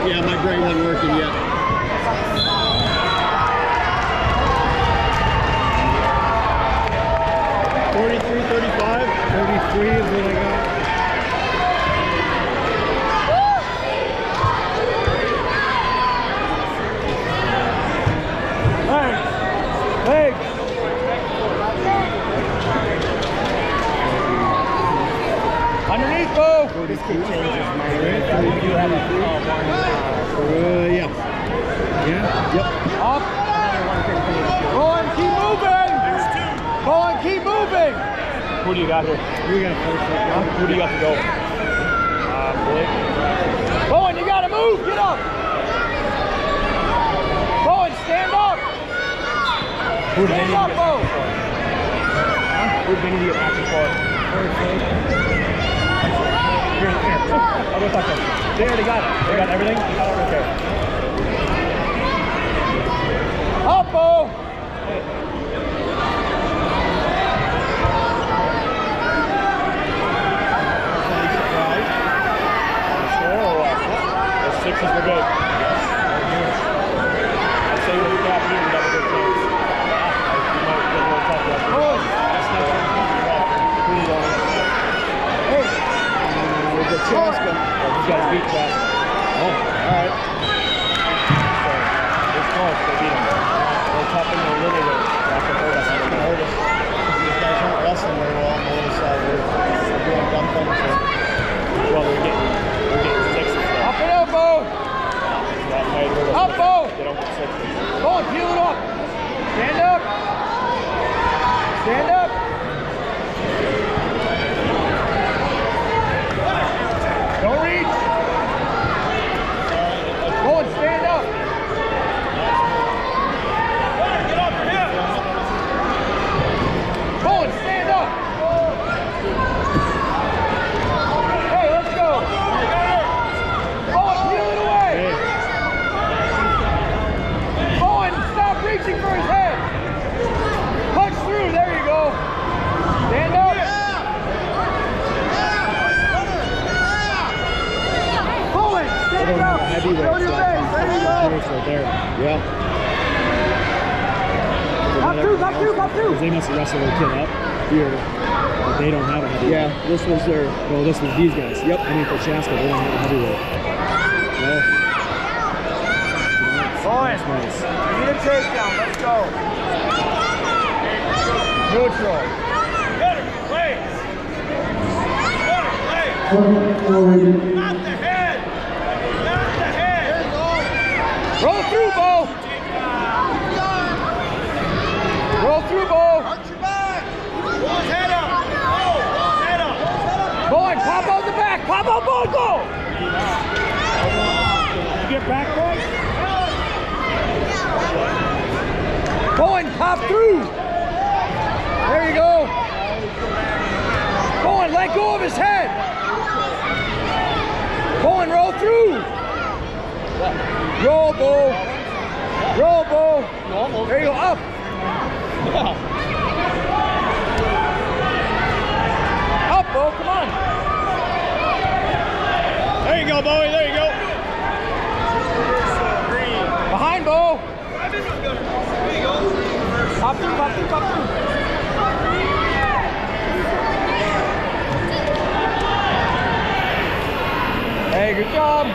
Yeah, my brain wasn't working yet. $43.35. 33 is what I got. Underneath, Bo! This kid changes my rate. You have a yeah. Yeah? Yep. Up. Bowen, keep moving! Bowen, keep moving! Who do you got here? You got first. Who do you got to go? Blake. Bowen, you gotta move! Get up! Bowen, stand up! Stand up, Bo! Who's been to your action for? Here. I'll go talk to them. They already got it. They got everything? Okay. Up, Bo! The sixes were good. I'd say with the gap here, we got a good chance. You might get a little tough left. With the Chaska. He's got to beat Chaska. Oh, alright. So, it's close. They beat him. They're tough in the little bit. That's what hurt us. It's going to hurt us. These guys aren't wrestling very well on the little side. They're doing dumb things. Well, we're getting sixes. Though. Up and up, Bo! That might hurt us. Up, Bo! They don't get sixes. Go on, peel it up. Stand up. Stand up. Don't reach. Go and stand up. Get up here. Go and stand up. Hey, let's go. Go and peel it away. Go and stop reaching for his head. Punch through. There you go. Stand up. Heavyweight. Show your face. There you go. There. Yeah. Up two. Because they must have wrestled their kid up here, but they don't have a heavyweight. Yeah, this was their. Well, this was these guys. Yep. I mean, for Chaska, they don't have a heavyweight. Well, Bowen, nice. we need a takedown. Let's go. Neutral. Get it, play. Not the head. Not the head. Roll through, Bo. Roll through, Bo. Arch your back. Pull his head up. Pull his head up. Bowen, pop out the back. Pop out, Bowen, go. You get back, Bowen? Bowen, pop through. There you go. Bowen, let go of his head. Bowen, roll through. Roll, Bo. Roll, Bo. There you go, up. Up, Bo, come on. There you go, Bowie, there you go. Behind, Bo. Pop through. Hey, good job.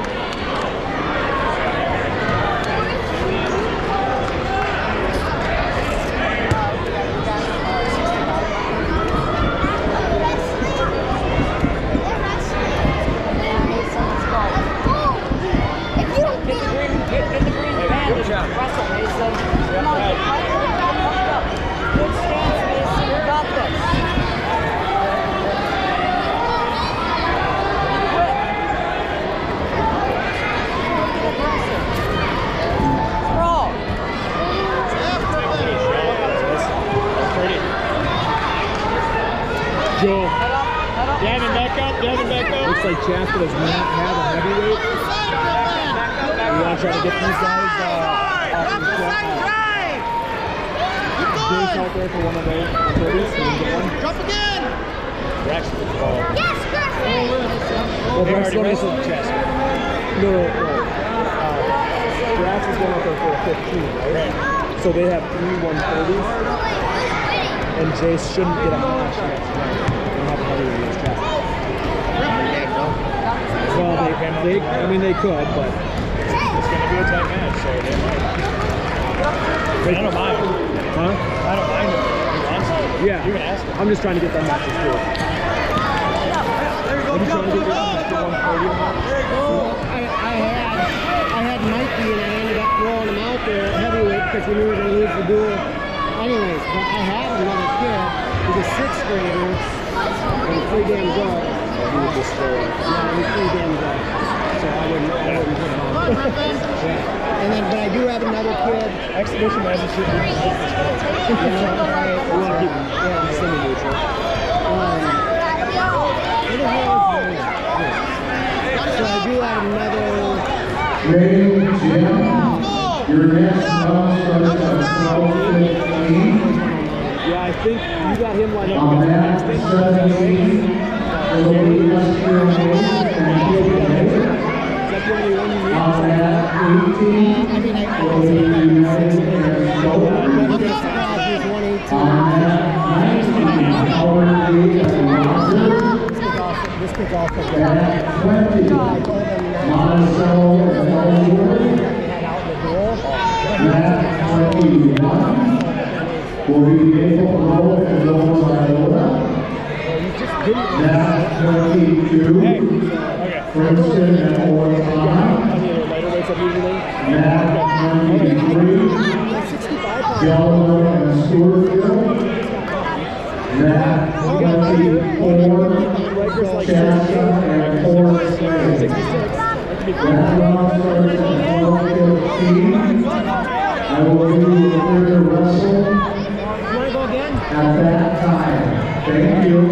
Joe. Devin, back up. Looks like Chaska does not have a heavyweight. We want to try to get these guys off the drive. Jace out there for one of those 30s. Jump again! Rex with the ball. Yes, Griffin! Well, Rex already wrestled Chaska. No. Grass is going out there for a 15, right? So they have 3 130s, and Jace shouldn't get a match next round. They don't have a heavyweight against Chas. Well, I mean, they could, but It's going to be a tight match, so they might. I don't mind. Huh? I don't mind if he wants to. Yeah. You can ask him. I'm just trying to get them matches too. There you go. I'm trying to get them to 130. There you go. I had Mikey and I ended up throwing him out there at heavyweight because we knew we were going to lose the duel. Anyways, but I had another kid who's a 6th grader and 3 damn good. He would just throw it. Yeah, he's 3 damn good. So I wouldn't put him on. Yeah. And then, but I do have another kid. Exhibition matches should be We want to keep them semi-neutral. Where the hell is my name? So I do have another. Ladies and gentlemen, your next round starts at 12:15. Yeah, I think you got him lined up. On that 17, there will be Western Nation and Kilkenny. Is that the only one you need? On that 18, there will be United and Shoulders. On that 19, Howard Lee and Roger. This kid's also good. At 20, Monticello and Ellsworth. That 21 will be Maple Grove and Lower Iota. That 22, Princeton and Orleans. That 23, Delaware and Stewartville. That 24, Shasta and Forest Lake. That round starts at 12:15. I will give you the third wrestle at that time. Thank you.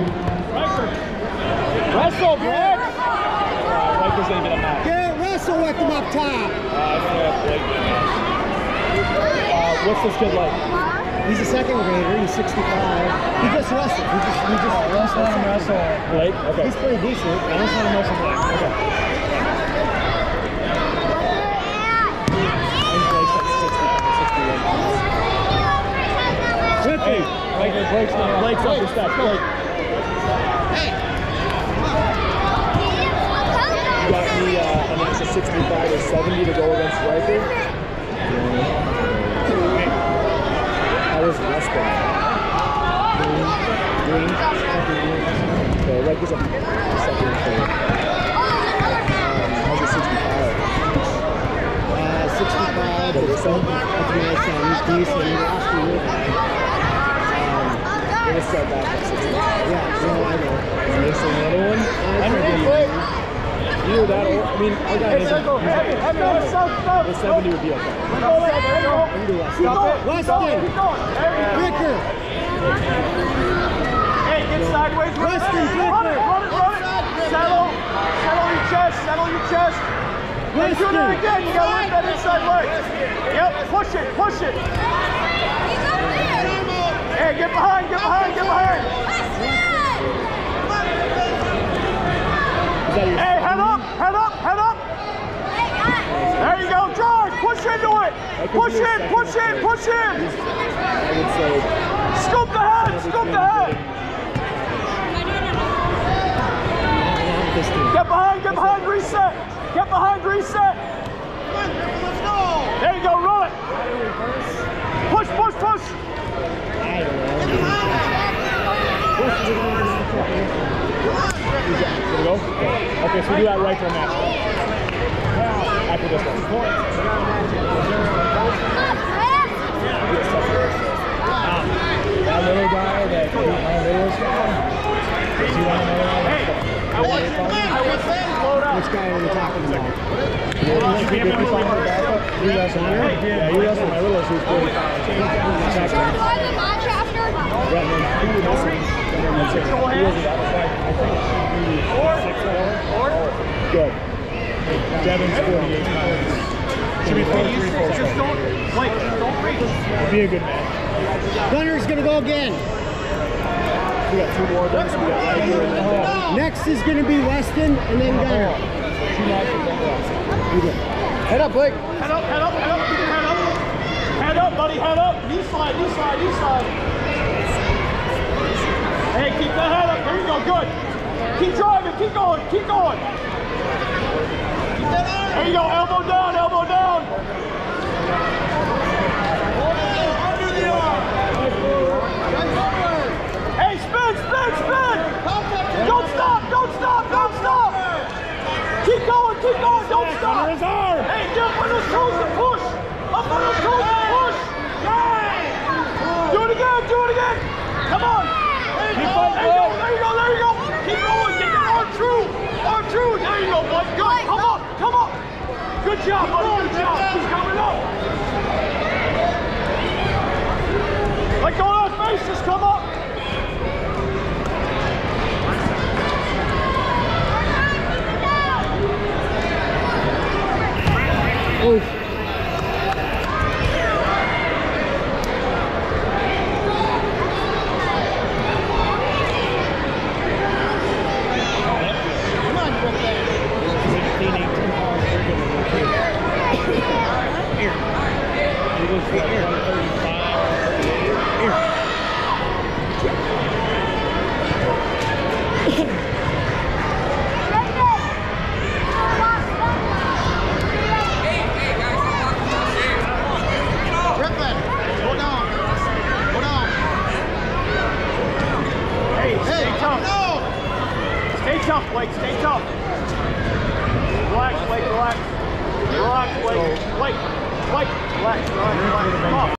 Wrestle, Blake! Riker's going to get a match. Yeah, wrestle with him up top. I'm going to have Blake get a match. What's this kid like? He's a 2nd grader. He's 65. He just wrestled. He just Let's let him wrestle. Blake? Okay. He's pretty decent. Let's let him wrestle Blake. Okay. Blake's up the steps. Blake. You got me an extra 65 or 70 to go against Riker. How is Western? Green. Okay, Riker's up 2nd and 3rd. How's your 65? 65. That's nice. He's decent. He lost to you. We're gonna start back at 65. Yeah, no, I know. And there's another one. Either that or, I mean, our guy isn't. The 70 would be okay. Weston! Ricker! Hey, get sideways. Weston, Run it. Settle your chest. When you do that again, you gotta lift that inside leg. Yep, push it. Hey, get behind. Hey, head up. There you go, drive. Push into it. Push in. I would say Scoop the head. Get behind, reset. There you go, run it. Push. Gonna go? Okay, so we do that right for a match. After this one. That little guy that beat my little guy. Does he want another one? Which guy are we talking about? If we find her backup, you wrestle her. Yeah, you wrestle my little, she's 45. Yeah, and then he would wrestle. And then that's it. He wasn't that much. I think she'd be 6 Good. Devin's 48 pounds. Should be 43. Just don't reach. It'd be a good match. Gunner's gonna go again. We got 2 more things. We got Riker and then Next is gonna be Weston and then Gunner. 2 matches. We did. Head up, Blake. Head up, head up, head up, keep your head up. Head up, buddy, head up. Knee slide, knee slide, knee slide. Hey, keep that head up. There you go, good. Keep driving, keep going, keep going. There you go, elbow down, elbow down. Under the arm. Hey, spin, spin, spin. Don't stop, don't stop, don't stop. Keep going, don't stop. Under his arm. Hey, get up on those toes and push. Up on those toes and push. Do it again, do it again. Come on. There you go, there you go, there you go, there you go. Keep going, get that arm true. Arm true. There you go, bud. Good. Come up, come up. Good job, buddy, good job. Keep coming up. Let go of that face, just come up. Oof. Come on, grip that. 16, 18 pounds bigger than the kid. Here. He was like 135, 138. Here. Stay tough, Blake. Stay tough. Relax, Blake. Relax. Relax, Blake. Blake. Blake. Relax. Relax. Relax. Come on.